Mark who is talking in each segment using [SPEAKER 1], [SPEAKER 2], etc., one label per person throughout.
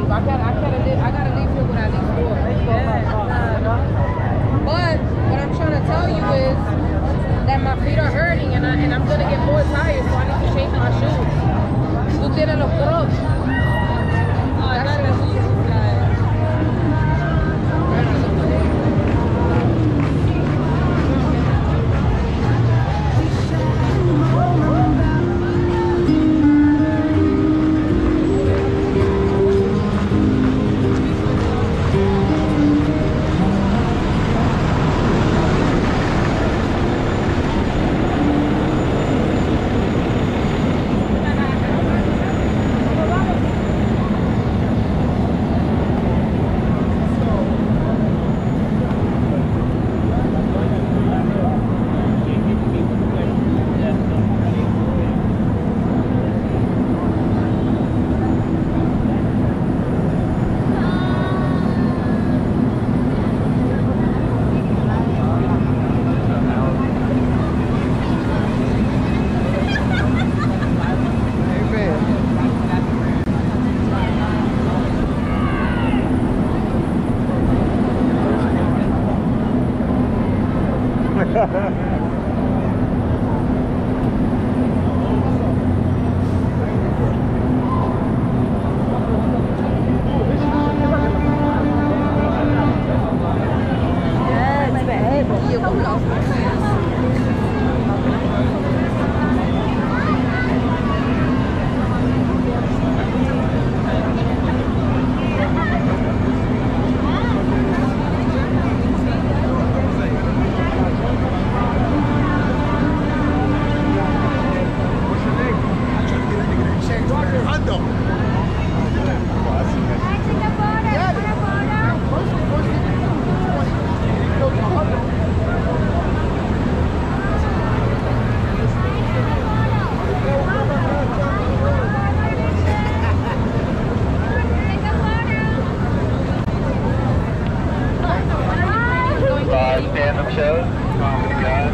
[SPEAKER 1] I gotta leave here with at least 4. But what I'm trying to tell you is that my feet are hurting and I'm gonna get more tired, so I need to shake my shoes. Tú tienes los crocs.
[SPEAKER 2] I gotta leave you guys.
[SPEAKER 3] Stand-up shows. Comedy guys.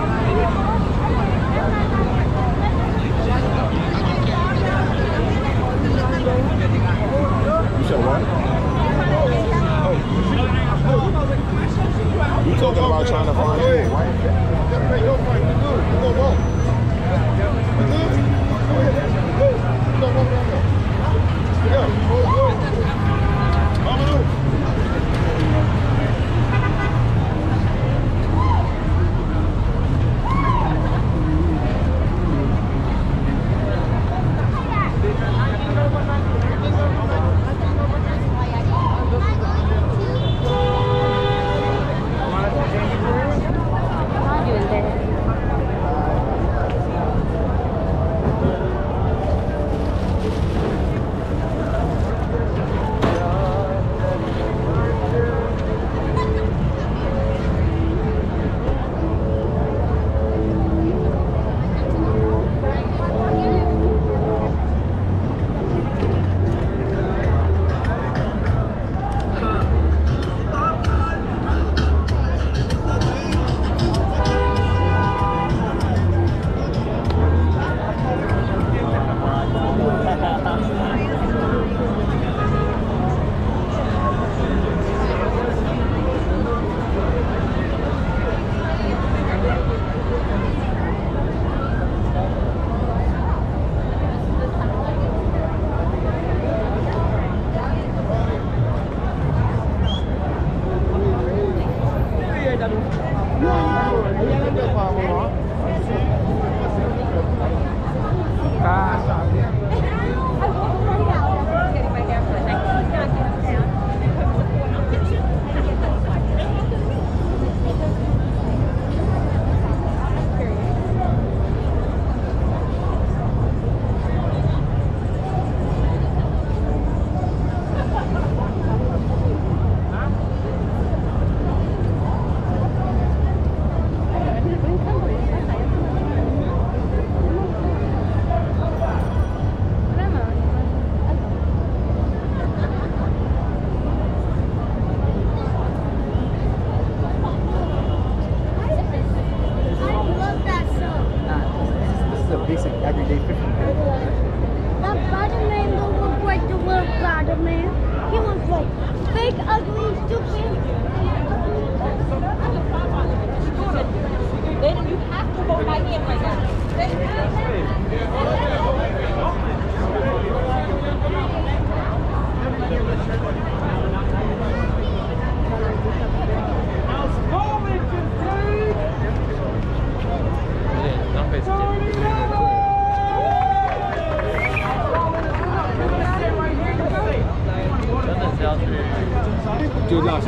[SPEAKER 4] You said what? You talking about trying to find a
[SPEAKER 5] basic everyday fishing. That Spider-Man don't look like the real Spider-Man. He looks like fake, ugly, stupid.
[SPEAKER 2] Then you have to go by him right now.
[SPEAKER 4] Dude, last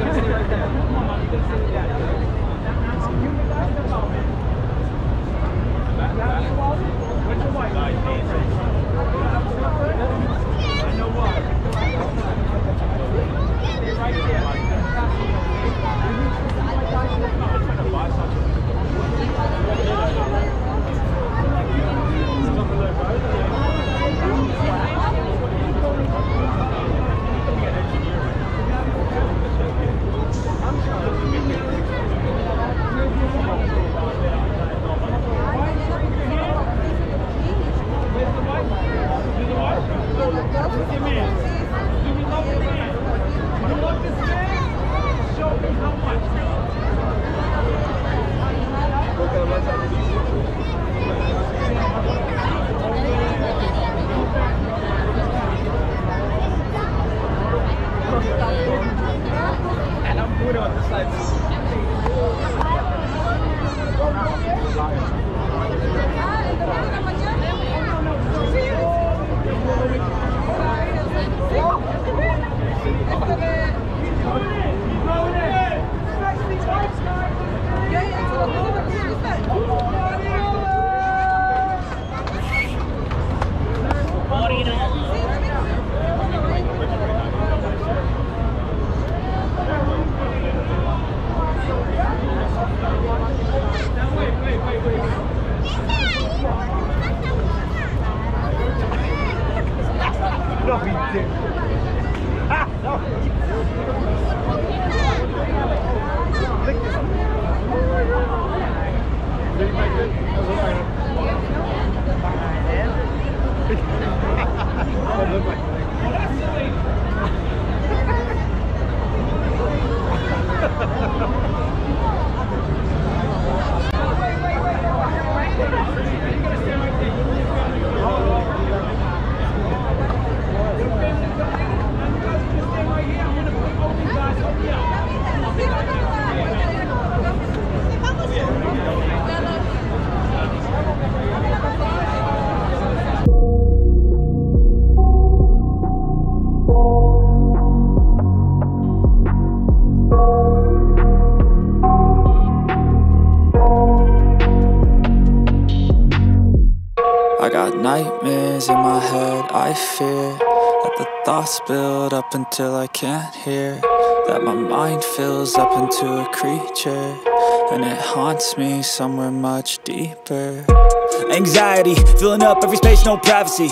[SPEAKER 6] I got nightmares in my head, I fear that the thoughts build up until I can't hear, that my mind fills up into a creature, and it haunts me somewhere much deeper. Anxiety, filling up every space, no privacy,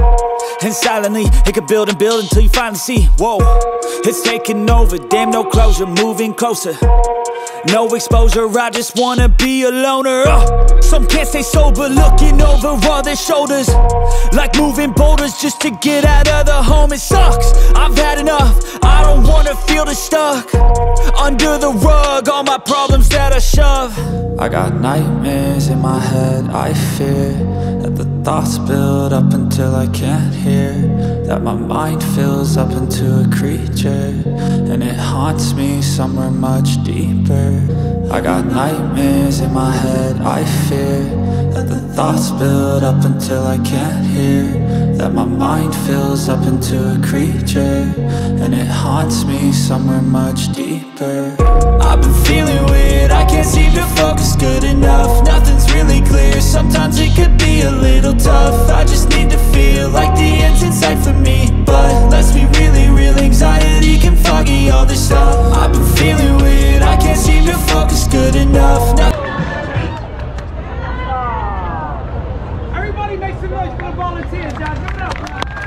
[SPEAKER 6] and silently, it could build and build until you finally see, whoa, it's taking over, damn no closure, moving closer. No exposure, I just wanna be a loner. Some can't stay sober, looking over all their shoulders, like moving boulders just to get out of the home. It sucks, I've had enough, I don't wanna feel the stuck under the rug, all my problems that I shove. I got nightmares in my head, I fear that the thoughts build up until I can't hear, that my mind fills up into a creature, and it haunts me somewhere much deeper. I got nightmares in my head, I fear that the thoughts build up until I can't hear, that my mind fills up into a creature, and it haunts me somewhere much deeper. I've been feeling weird, I can't seem to focus good enough, nothing's really clear, sometimes it could be a little tough. I just need to feel like the end's in sight for me, but let's be really real, anxiety can foggy all this stuff. I've been feeling weird, I can't seem to focus good enough.
[SPEAKER 7] Everybody make some noise for the volunteers, guys. Give it up.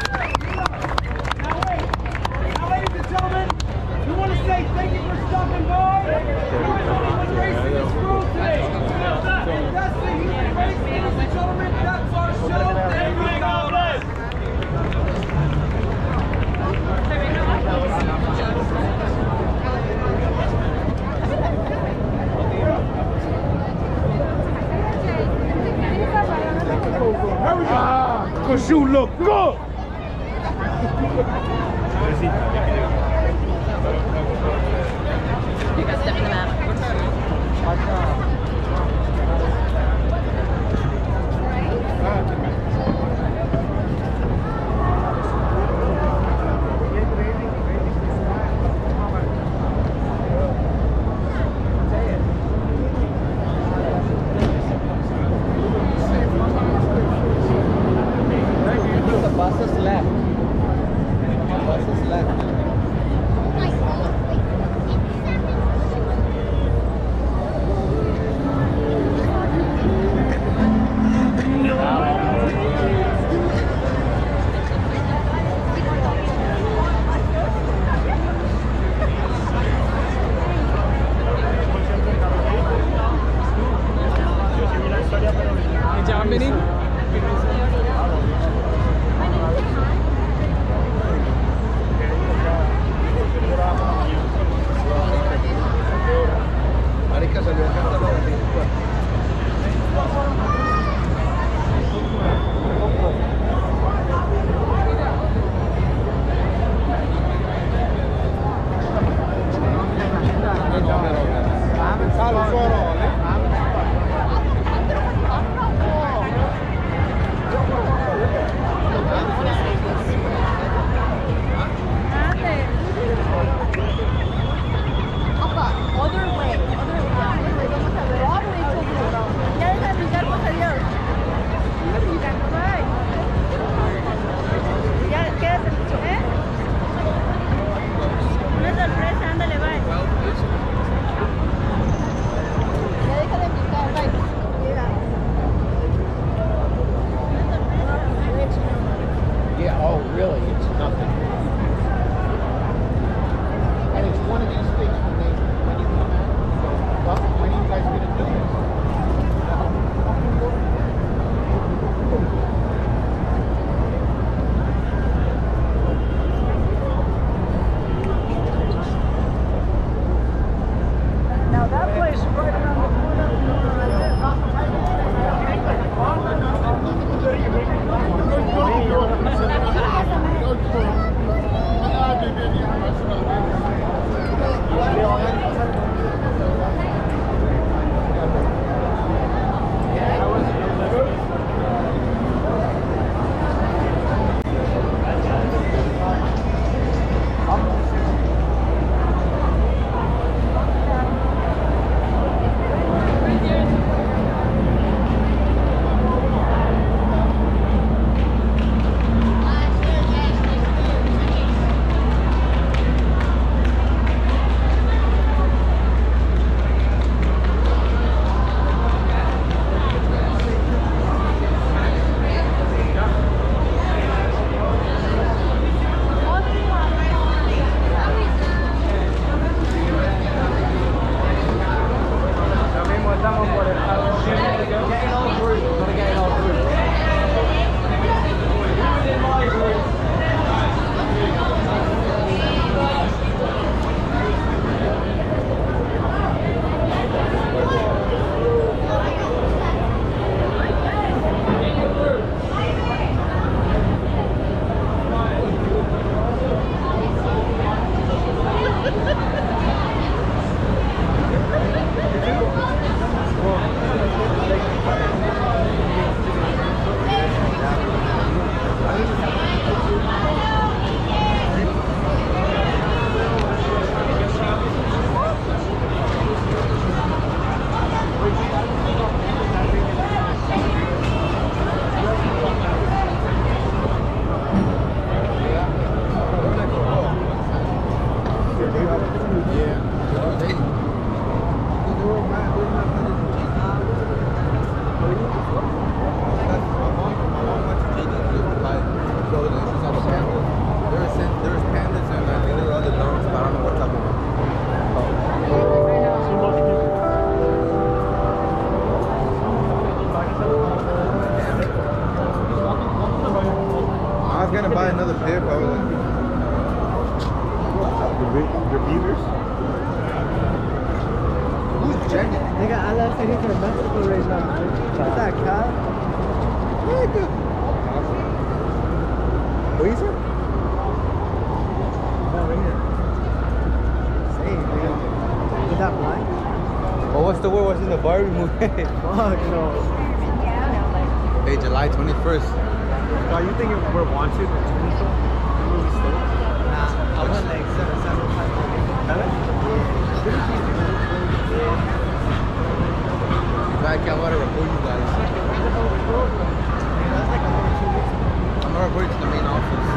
[SPEAKER 7] Now, ladies and gentlemen, we want to say thank you for stopping by. Everybody was racing this road today. And that's the human race, ladies and gentlemen. That's our show. Thank you, God bless.
[SPEAKER 4] Aqua shoe look good.
[SPEAKER 1] You got step in the map.
[SPEAKER 4] Good job, Minnie.
[SPEAKER 3] gonna buy another pair, but I was like, the beavers? Who's Jenny?
[SPEAKER 8] Nigga, I left here for Mexico right now. What's that, Cal?
[SPEAKER 3] Nigga. What you said? Oh, right here. Same, man. Is that blind? Oh, what's the word? What's in the Barbie movie? Fuck no. Hey, July 21st.
[SPEAKER 4] Oh, you think we're wanted?
[SPEAKER 3] Nah, I went like 7 times. I can't want to report you guys. I'm gonna report you to the main office.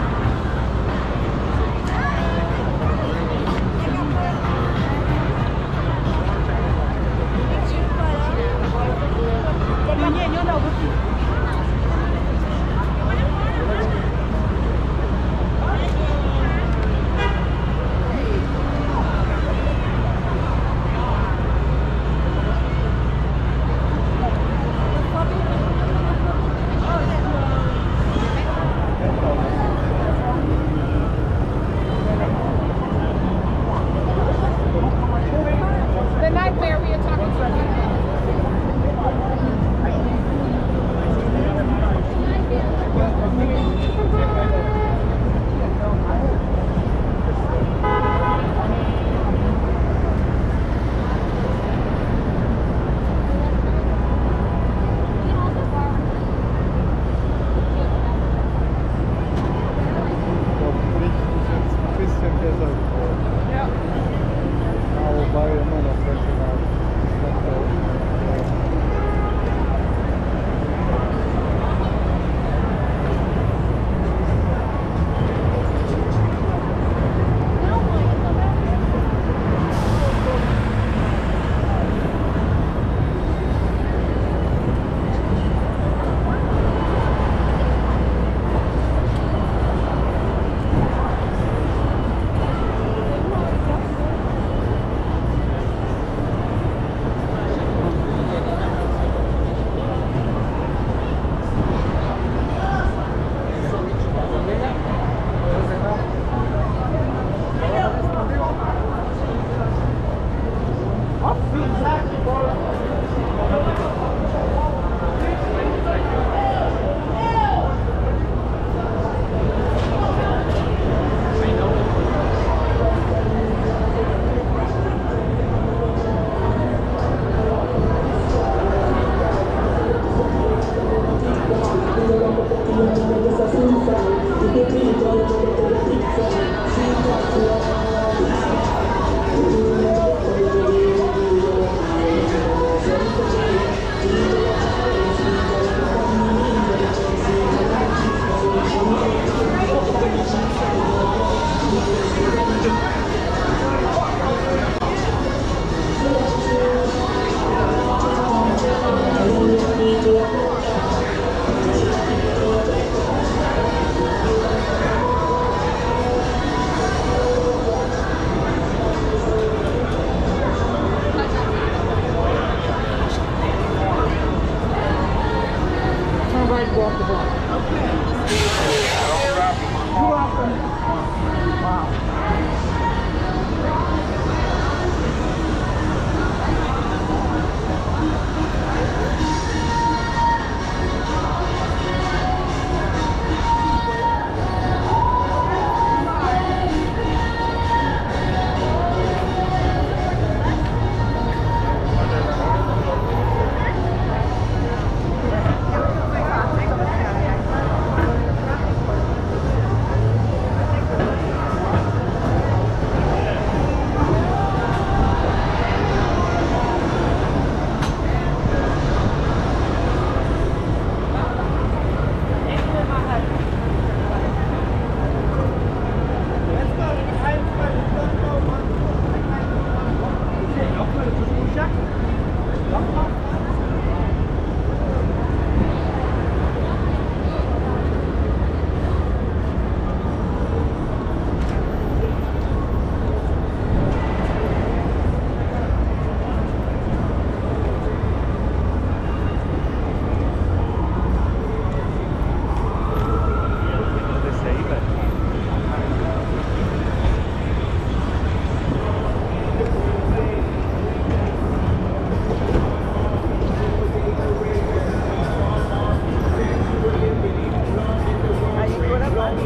[SPEAKER 1] The nightmare we are talking about.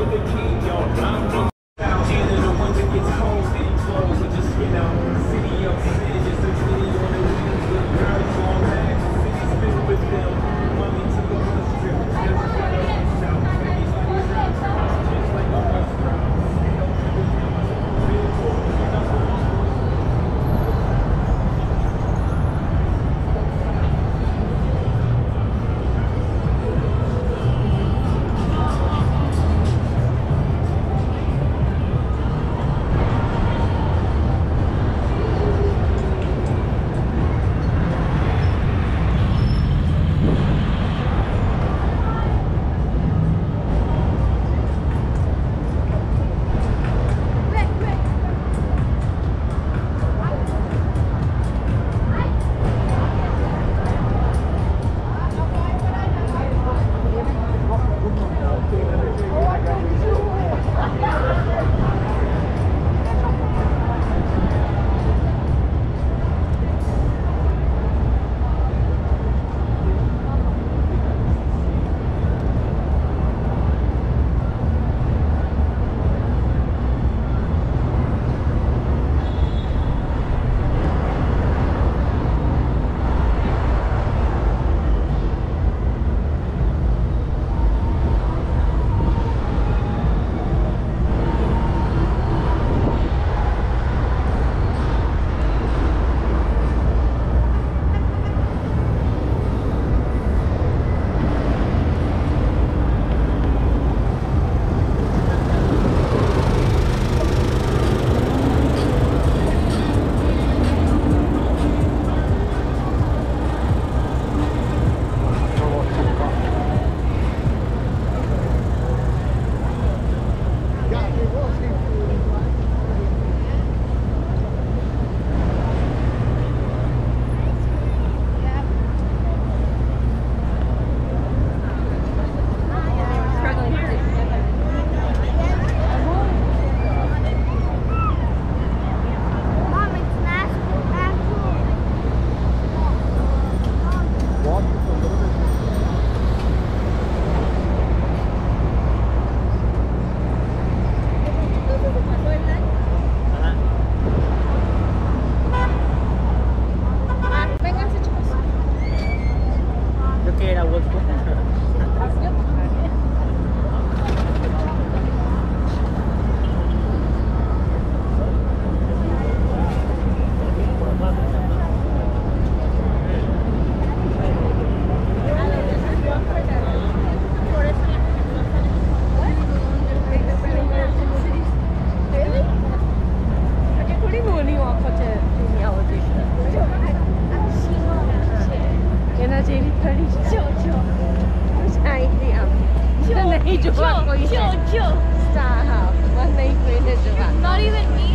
[SPEAKER 2] Not even me.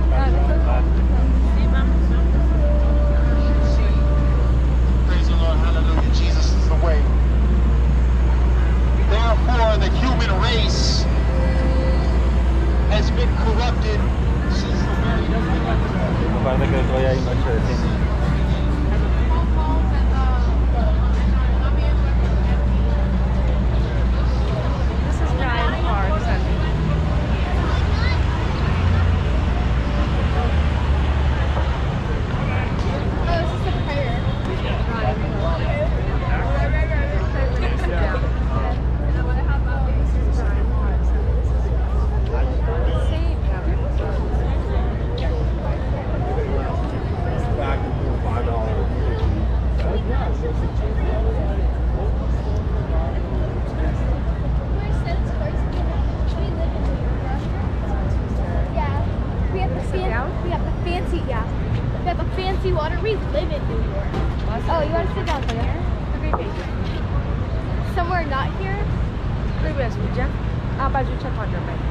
[SPEAKER 8] Praise the Lord, hallelujah. Jesus is the way. Therefore, the human race has been corrupted since the very beginning.
[SPEAKER 3] Parece que todavía hay noche de cine.
[SPEAKER 2] Water. We live in New York. Oh, you want to sit down there? Somewhere not here?
[SPEAKER 1] Previous, would you? How about you check on your bed?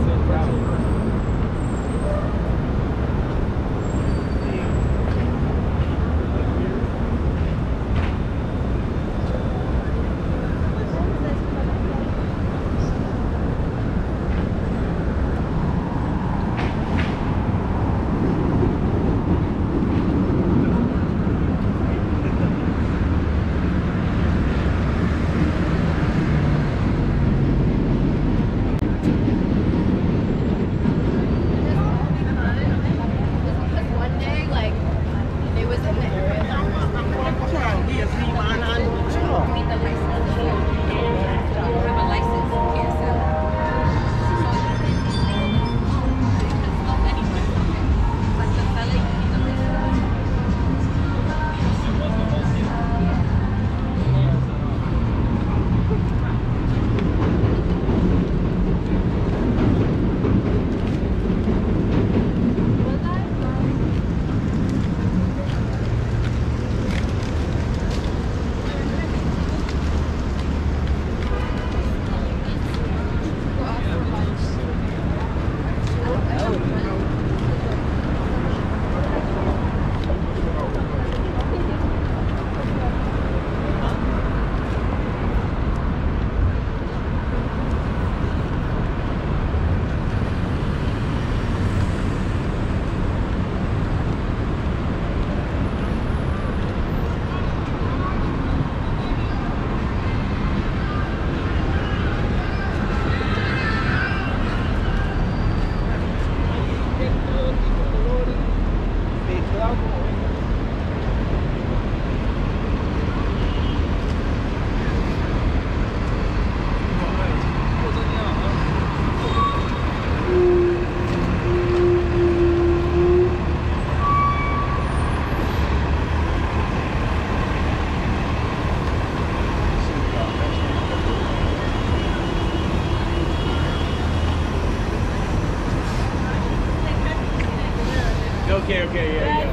[SPEAKER 4] Okay, yeah.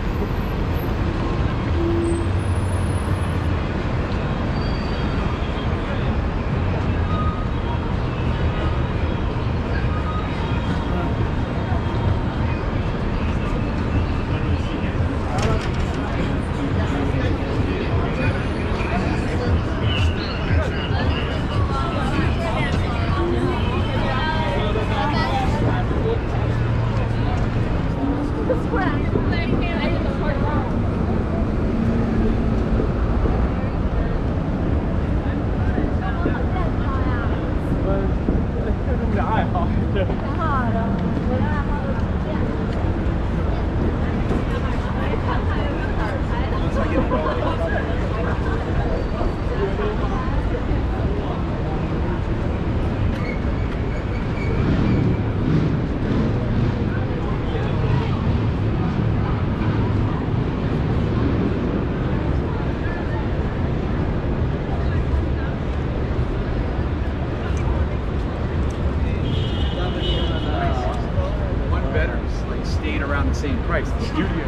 [SPEAKER 3] Same price, the studio.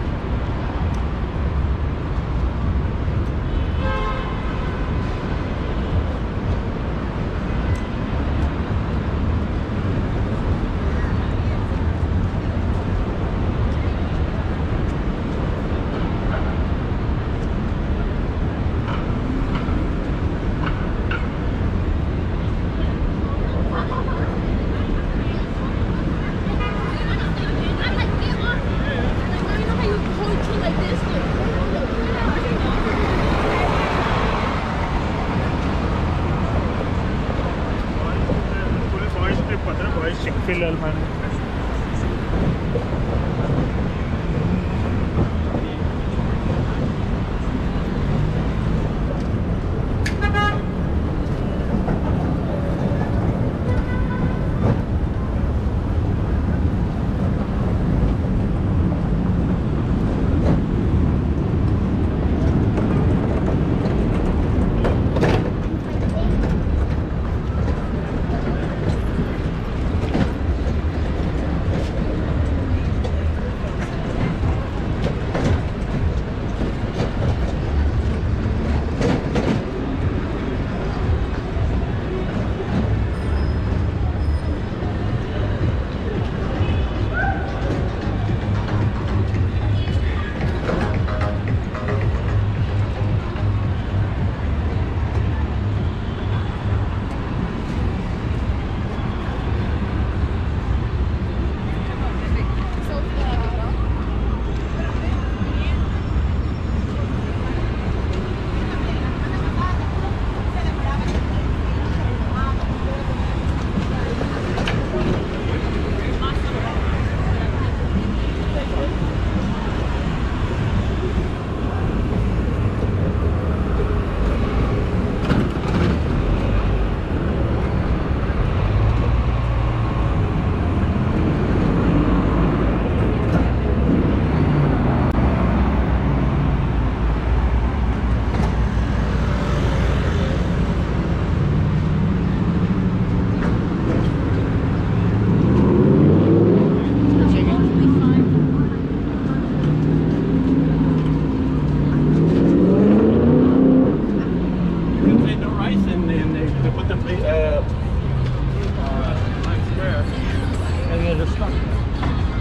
[SPEAKER 4] Chick-fil-A man.
[SPEAKER 8] just stuck.